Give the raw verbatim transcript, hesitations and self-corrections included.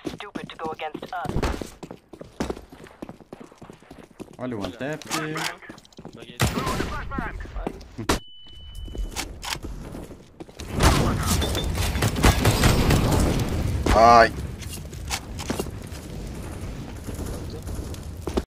Stupid to go against us. Olha o one tap. Ai.